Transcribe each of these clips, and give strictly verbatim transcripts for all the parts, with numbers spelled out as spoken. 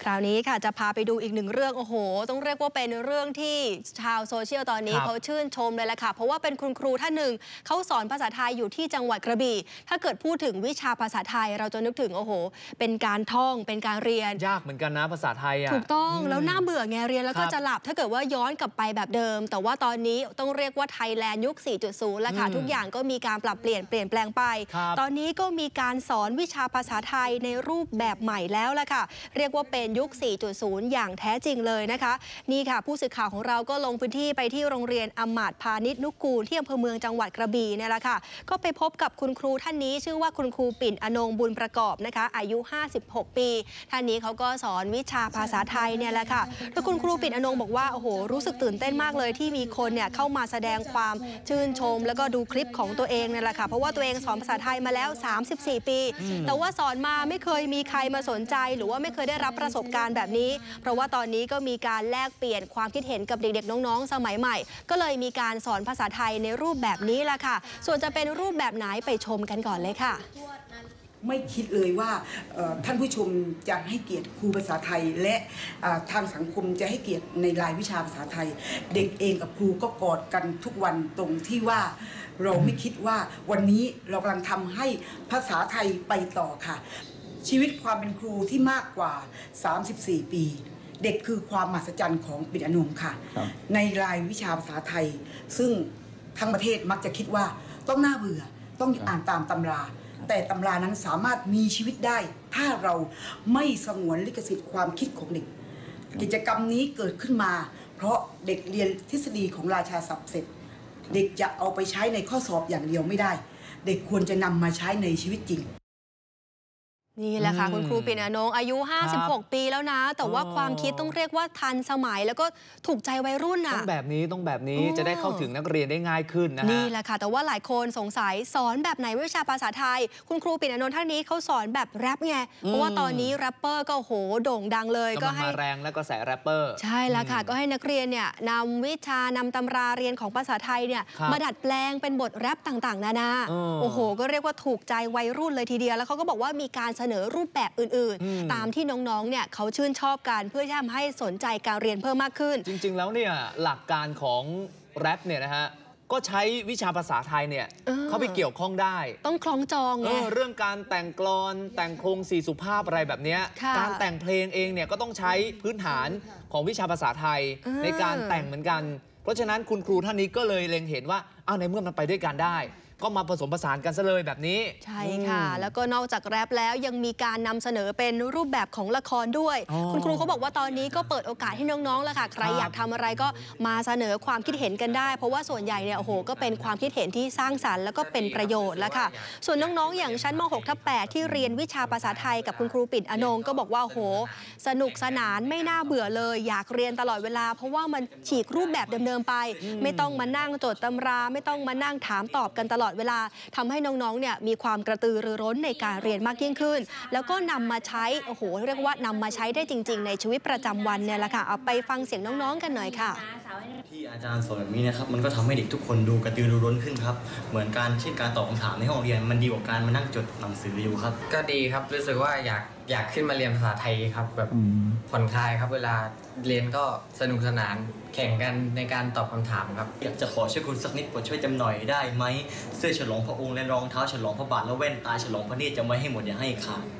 คราวนี้ค่ะจะพาไปดูอีกหนึ่งเรื่องโอ้โหต้องเรียกว่าเป็นเรื่องที่ชาวโซเชียลตอนนี้เขาชื่นชมเลยแหละค่ะเพราะว่าเป็นคุณครูท่านหนึ่งเขาสอนภาษาไทยอยู่ที่จังหวัดกระบี่ถ้าเกิดพูดถึงวิชาภาษาไทยเราจะนึกถึงโอ้โหเป็นการท่องเป็นการเรียนยากเหมือนกันนะภาษาไทยอ่ะถูกต้องแล้วน่าเบื่อไงเรียนแล้วก็จะหลับถ้าเกิดว่าย้อนกลับไปแบบเดิมแต่ว่าตอนนี้ต้องเรียกว่าไทยแลนด์ยุค สี่จุดศูนย์ แล้วค่ะทุกอย่างก็มีการปรับเปลี่ยนเปลี่ยนแปลงไปตอนนี้ก็มีการสอนวิชาภาษาไทยในรูปแบบใหม่แล้วล่ะค่ะเรียกว่าเป็นยุค สี่จุดศูนย์ อย่างแท้จริงเลยนะคะนี่ค่ะผู้สื่อข่าวของเราก็ลงพื้นที่ไปที่โรงเรียนอำมาตย์พาณิชย์นุกูลที่อำเภอเมืองจังหวัดกระบี่เนี่ยแหละค่ะก็ไปพบกับคุณครูท่านนี้ชื่อว่าคุณครูปิ่นอนงบุญประกอบนะคะอายุห้าสิบหกปีท่านนี้เขาก็สอนวิชาภาษาไทยเนี่ยแหละค่ะแล้วคุณครูปิ่นอนงบอกว่าโอ้โหรู้สึกตื่นเต้นมากเลยที่มีคนเนี่ยเข้ามาแสดงความชื่นชมแล้วก็ดูคลิปของตัวเองเนี่ยแหละค่ะเพราะว่าตัวเองสอนภาษาไทยมาแล้วสามสิบสี่ปีแต่ว่าสอนมาไม่เคยมีใครมาสนใจหรือว่าไม่เคยได้รับประสบการณ์แบบนี้เพราะว่าตอนนี้ก็มีการแลกเปลี่ยนความคิดเห็นกับเด็กๆน้องๆสมัยใหม่ก็เลยมีการสอนภาษาไทยในรูปแบบนี้แหละค่ะส่วนจะเป็นรูปแบบไหนไปชมกันก่อนเลยค่ะไม่คิดเลยว่าท่านผู้ชมจะให้เกียรติครูภาษาไทยและทางสังคมจะให้เกียรติในรายวิชาภาษาไทยเด็กเองกับครูก็กอดกันทุกวันตรงที่ว่าเราไม่คิดว่าวันนี้เรากำลังทำให้ภาษาไทยไปต่อค่ะชีวิตความเป็นครูที่มากกว่าสามสิบสี่ปีเด็กคือความมหัศจรรย์ของปิ่นอนงค่ะในรายวิชาภาษาไทยซึ่งทั้งประเทศมักจะคิดว่าต้องน่าเบื่อต้องอ่านตามตำราแต่ตำรานั้นสามารถมีชีวิตได้ถ้าเราไม่สงวนลิขสิทธิ์ความคิดของเด็กกิจกรรมนี้เกิดขึ้นมาเพราะเด็กเรียนทฤษฎีของราชาศัพท์เสร็จเด็กจะเอาไปใช้ในข้อสอบอย่างเดียวไม่ได้เด็กควรจะนำมาใช้ในชีวิตจริงนี่แหละค่ะคุณครูปิ่นอนงอายุห้าสิบหกปีแล้วนะแต่ว่าความคิดต้องเรียกว่าทันสมัยแล้วก็ถูกใจวัยรุ่นนะต้องแบบนี้ต้องแบบนี้จะได้เข้าถึงนักเรียนได้ง่ายขึ้นนะนี่แหละค่ะแต่ว่าหลายคนสงสัยสอนแบบไหนวิชาภาษาไทยคุณครูปิ่นอนงท่านนี้เขาสอนแบบแรปไงเพราะว่าตอนนี้แรปเปอร์ก็โหโด่งดังเลยก็ให้มาแรงแล้วก็แสแรปเปอร์ใช่แล้วค่ะก็ให้นักเรียนเนี่ยนำวิชานำตำราเรียนของภาษาไทยเนี่ยมาดัดแปลงเป็นบทแรปต่างๆนานาโอ้โหก็เรียกว่าถูกใจวัยรุ่นเลยทีเดียวแล้วเขาก็บอกว่ามีการเสนอรูปแบบอื่นๆตามที่น้องๆเนี่ยเขาชื่นชอบกันเพื่อที่ทำให้สนใจการเรียนเพิ่มมากขึ้นจริงๆแล้วเนี่ยหลักการของแรปเนี่ยนะฮะก็ใช้วิชาภาษาไทยเนี่ยเข้าไปเกี่ยวข้องได้ต้องคล้องจองไงเออเรื่องการแต่งกลอนแต่งโครงสี่สุภาพอะไรแบบนี้การแต่งเพลงเองเนี่ยก็ต้องใช้พื้นฐานของวิชาภาษาไทยในการแต่งเหมือนกันเพราะฉะนั้นคุณครูท่านนี้ก็เลยเล็งเห็นว่าอ้าวในเมื่อมันไปด้วยกันได้ก็มาผสมผสานกันซะเลยแบบนี้ใช่ค่ะแล้วก็นอกจากแรปแล้วยังมีการนำเสนอเป็นรูปแบบของละครด้วยคุณครูเขาบอกว่าตอนนี้ก็เปิดโอกาสให้น้องๆแล้วค่ะใครอยากทำอะไรก็มาเสนอความคิดเห็นกันได้เพราะว่าส่วนใหญ่เนี่ยโอ้โหก็เป็นความคิดเห็นที่สร้างสรรค์แล้วก็เป็นประโยชน์แล้วค่ะส่วนน้องๆอย่างชั้นม หกทับแปดที่เรียนวิชาภาษาไทยกับคุณครูปิ่นอนงก็บอกว่าโอ้โหสนุกสนานไม่น่าเบื่อเลยอยากเรียนตลอดเวลาเพราะว่ามันฉีกรูปแบบเดิมๆไปไม่ต้องมานั่งจดตำราไม่ต้องมานั่งถามตอบกันตลอดเวลาทำให้น้องๆเนี่ยมีความกระตือรือร้นในการเรียนมากยิ่งขึ้นแล้วก็นำมาใช้โอ้โหเรียกว่านำมาใช้ได้จริงๆในชีวิตประจำวันเนี่ยแหละค่ะเอาไปฟังเสียงน้องๆกันหน่อยค่ะที่อาจารย์สอนแบบนี้นะครับมันก็ทำให้เด็กทุกคนดูกระตือรือร้นขึ้นครับเหมือนการเช่นการตอบคำถามในห้องเรียนมันดีกว่าการมานั่งจดหนังสืออยู่ครับก็ดีครับรู้สึกว่าอยากอยากขึ้นมาเรียนภาษาไทยครับแบบผ่อนคลายครับเวลาเรียนก็สนุกสนานแข่งกันในการตอบคำถามครับอยากจะขอช่วยคุณสักนิดโปรดช่วยจำหน่อยได้ไหมเสื้อฉลองพระองค์และรองเท้าฉลองพระบาทและแว่นตาฉลองพระเนตรจะไม่ให้หมดอย่าให้ขาด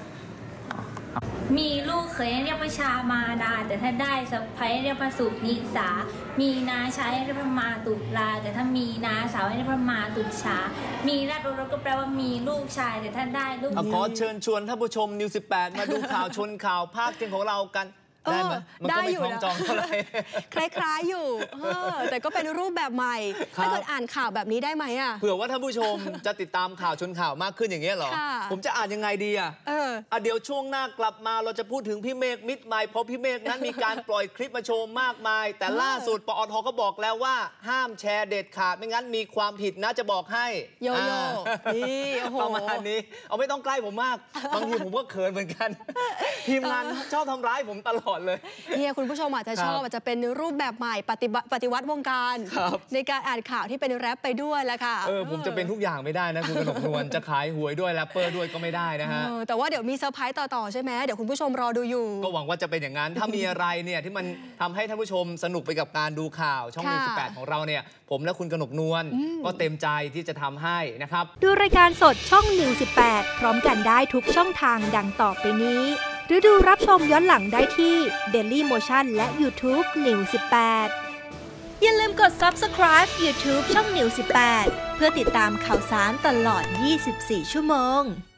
มีลูกเคยเรียกพระชามาดาแต่ถ้าได้สะใภ้เรียกพระสุนิสามีนาใช้เรียกพระมาตุลาแต่ถ้ามีนาสาวเรียกพระมาตุฉามีราชโอรสก็แปลว่ามีลูกชายแต่ถ้าได้ลูกขอเชิญชวนท่านผู้ชมนิวสิบแปดมาดูข่าวชนข่าวภาคเที่ยงของเรากันได้ไหมมันก็ไม่คล้องจองเท่าไหร่คล้ายๆอยู่แต่ก็เป็นรูปแบบใหม่ถ้าเกิดอ่านข่าวแบบนี้ได้ไหมอ่ะเผื่อว่าท่านผู้ชมจะติดตามข่าวชนข่าวมากขึ้นอย่างเงี้ยหรอผมจะอ่านยังไงดีอ่ะเออเดี๋ยวช่วงหน้ากลับมาเราจะพูดถึงพี่เมฆมิตรใหม่เพราะพี่เมฆนั้นมีการปล่อยคลิปมาโชว์มากมายแต่ล่าสุดปอทก็บอกแล้วว่าห้ามแชร์เด็ดขาดไม่งั้นมีความผิดนะจะบอกให้โยโย่นี่ประมาณนี้เอาไม่ต้องใกล้ผมมากบางทีผมก็เขินเหมือนกันทีมงานชอบทำร้ายผมตลก่อนเลยเนี่ยคุณผู้ชมอาจจะชอบอาจจะเป็นรูปแบบใหม่ปฏิบัติปฏิวัติวงการในการอ่านข่าวที่เป็นแรปไปด้วยแหละค่ะเออผมจะเป็นทุกอย่างไม่ได้นะคุณกนกนวลจะขายหวยด้วยแรปเปอร์ด้วยก็ไม่ได้นะฮะแต่ว่าเดี๋ยวมีเซอร์ไพรส์ต่อๆใช่ไหมเดี๋ยวคุณผู้ชมรอดูอยู่ก็หวังว่าจะเป็นอย่างนั้นถ้ามีอะไรเนี่ยที่มันทำให้ท่านผู้ชมสนุกไปกับการดูข่าวช่องนิวสิบแปดของเราเนี่ยผมและคุณกนกนวลก็เต็มใจที่จะทำให้นะครับดูรายการสดช่องนิวสิบแปดพร้อมกันได้ทุกช่องทางดังต่อไปนี้หรือดูรับชมย้อนหลังได้ที่ Daily Motion และ YouTube นิวสิบแปดอย่าลืมกด Subscribe YouTube ช่องนิวสิบแปดเพื่อติดตามข่าวสารตลอดยี่สิบสี่ชั่วโมง